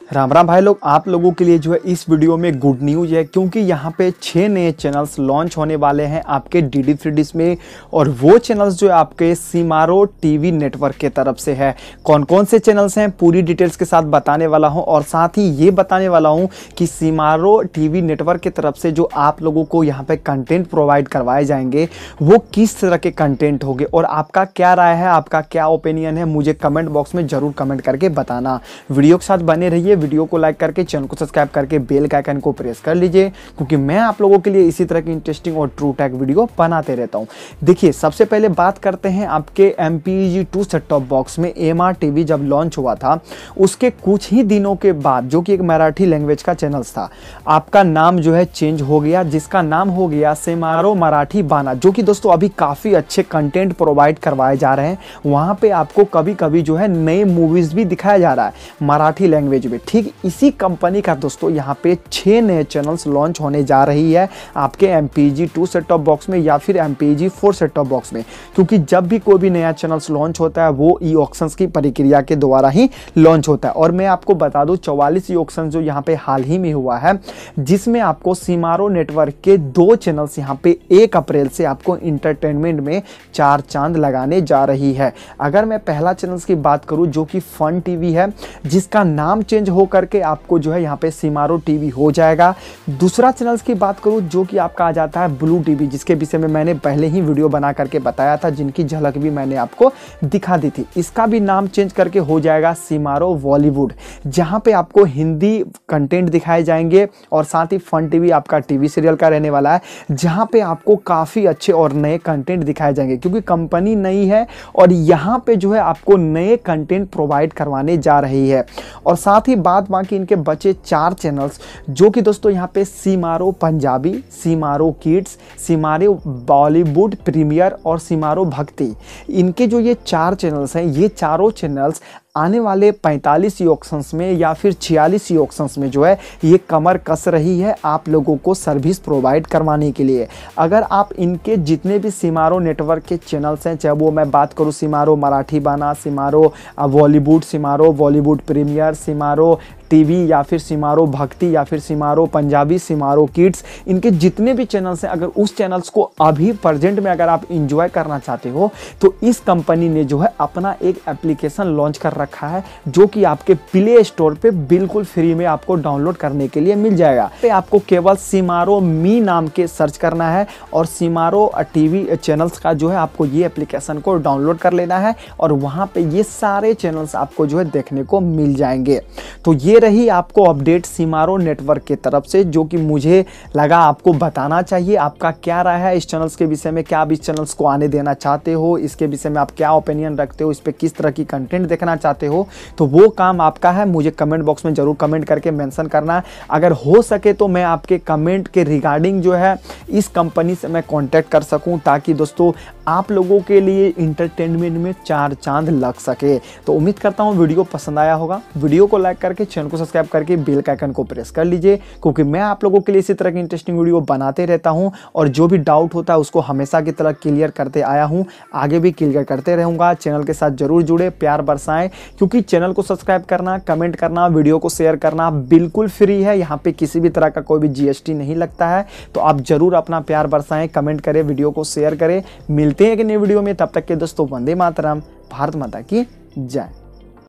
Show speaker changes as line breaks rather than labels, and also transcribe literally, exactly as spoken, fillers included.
राम राम भाई लोग, आप लोगों के लिए जो है इस वीडियो में गुड न्यूज़ है, क्योंकि यहाँ पे छह नए चैनल्स लॉन्च होने वाले हैं आपके डी डी थ्री डिश में। और वो चैनल्स जो है आपके सिमारो टीवी नेटवर्क के तरफ से है। कौन कौन से चैनल्स हैं पूरी डिटेल्स के साथ बताने वाला हूँ, और साथ ही ये बताने वाला हूँ कि सिमारो टीवी नेटवर्क की तरफ से जो आप लोगों को यहाँ पे कंटेंट प्रोवाइड करवाए जाएंगे वो किस तरह के कंटेंट होंगे, और आपका क्या राय है, आपका क्या ओपिनियन है, मुझे कमेंट बॉक्स में जरूर कमेंट करके बताना। वीडियो के साथ बने रहिए, वीडियो को लाइक करके चैनल को सब्सक्राइब करके बेल का आइकन को प्रेस कर लीजिए, क्योंकि मैं आप लोगों के लिए इसी तरह की इंटरेस्टिंग और ट्रू टेक वीडियो बनाते रहता हूं। देखिए, सबसे पहले बात करते हैं आपके M P E G two set top box में एम आर टीवी जब लॉन्च हुआ था, उसके कुछ ही दिनों के बाद, जो कि एक मराठी लैंग्वेज का चैनल था, आपका नाम जो है चेंज हो गया, जिसका नाम हो गया सिमारो मराठी बाना, जो कि दोस्तों अभी काफी अच्छे कंटेंट प्रोवाइड करवाए जा रहे हैं। वहां पे आपको कभी कभी जो है नए मूवीज भी दिखाया जा रहा है मराठी लैंग्वेज में। ठीक इसी कंपनी का दोस्तों यहाँ पे छह नए चैनल्स लॉन्च होने जा रही है आपके M P E G two set top box में या फिर M P E G four set top box में, क्योंकि जब भी कोई भी नया चैनल्स लॉन्च होता है वो ई ऑक्शंस की प्रक्रिया के द्वारा ही लॉन्च होता है। और मैं आपको बता दूं, चौवालीस ई ऑक्शन जो यहाँ पे हाल ही में हुआ है, जिसमें आपको सिमारो नेटवर्क के दो चैनल्स यहाँ पे एक अप्रैल से आपको इंटरटेनमेंट में चार चांद लगाने जा रही है। अगर मैं पहला चैनल्स की बात करूं जो कि फन टीवी है, जिसका नाम चेंज हो करके आपको जो है यहाँ पे सिमारो टीवी हो जाएगा। दूसरा चैनल्स की बात करूं जो कि आपका आ जाता है ब्लू टीवी, जिसके विषय में मैंने पहले ही वीडियो बना करके बताया था, जिनकी झलक भी मैंने आपको दिखा दी थी। इसका भी नाम चेंज करके हो जाएगा सिमारो बॉलीवुड, जहां पे आपको हिंदी कंटेंट दिखाए जाएंगे, और साथ ही फन टीवी आपका टीवी सीरियल का रहने वाला है, जहां पे आपको काफी अच्छे और नए कंटेंट दिखाए जाएंगे, क्योंकि कंपनी नई है और यहाँ पे जो है आपको नए कंटेंट प्रोवाइड करवाने जा रही है। और साथ ही बात बाकी इनके बचे चार चैनल्स, जो कि दोस्तों यहाँ पे सिमारो पंजाबी, सिमारो किड्स, सिमारो बॉलीवुड प्रीमियर और सिमारो भक्ति, इनके जो ये चार चैनल्स हैं, ये चारों चैनल्स आने वाले पैंतालीस ई ऑक्शंस में या फिर छियालीस ई ऑक्शंस में जो है ये कमर कस रही है आप लोगों को सर्विस प्रोवाइड करवाने के लिए। अगर आप इनके जितने भी सिमारो नेटवर्क के चैनल्स हैं, चाहे वो मैं बात करूँ सिमारो मराठी बाना, सिमारो बॉलीवुड, सिमारो बॉलीवुड प्रीमियर, सिमारो टीवी या फिर सिमारो भक्ति या फिर सिमारो पंजाबी, सिमारो किड्स, इनके जितने भी चैनल्स हैं, अगर उस चैनल्स को अभी प्रेजेंट में अगर आप इंजॉय करना चाहते हो, तो इस कंपनी ने जो है अपना एक एप्लीकेशन लॉन्च कर रखा है, जो कि आपके प्ले स्टोर पे बिल्कुल फ्री में आपको डाउनलोड करने के लिए मिल जाएगा। पे आपको केवल सिमारो मी नाम के सर्च करना है और सिमारो टीवी चैनल्स का जो है आपको ये एप्लीकेशन को डाउनलोड कर लेना है, और वहां पे ये सारे चैनल्स आपको जो है देखने को मिल जाएंगे। तो ये रही आपको अपडेट सिमारो नेटवर्क की तरफ से, जो कि मुझे लगा आपको बताना चाहिए। आपका क्या राय है इस चैनल्स के विषय में, क्या आप इस चैनल्स को आने देना चाहते हो, इसके विषय में आप क्या ओपिनियन रखते हो, इस पे किस तरह की कंटेंट देखना चाहते हो, तो वो काम आपका है। मुझे कमेंट बॉक्स में जरूर कमेंट करके मेंशन करना है। अगर हो सके तो मैं आपके कमेंट के रिगार्डिंग जो है इस कंपनी से मैं कांटेक्ट कर सकूं, ताकि दोस्तों आप लोगों के लिए इंटरटेनमेंट में चार चांद लग सके। तो उम्मीद करता हूं वीडियो पसंद आया होगा। वीडियो को लाइक करके चैनल को सब्सक्राइब करके बेल का आइकन को प्रेस कर लीजिए, क्योंकि मैं आप लोगों के लिए इसी तरह की इंटरेस्टिंग वीडियो बनाते रहता हूं, और जो भी डाउट होता है उसको हमेशा की तरह क्लियर करते आया हूं, आगे भी क्लियर करते रहूंगा। चैनल के साथ जरूर जुड़े, प्यार बरसाएं, क्योंकि चैनल को सब्सक्राइब करना, कमेंट करना, वीडियो को शेयर करना बिल्कुल फ्री है। यहाँ पे किसी भी तरह का कोई भी जी एस टी नहीं लगता है। तो आप जरूर अपना प्यार बरसाएं, कमेंट करें, वीडियो को शेयर करें। मिलते हैं एक नई वीडियो में, तब तक के दोस्तों वंदे मातरम, भारत माता की जय।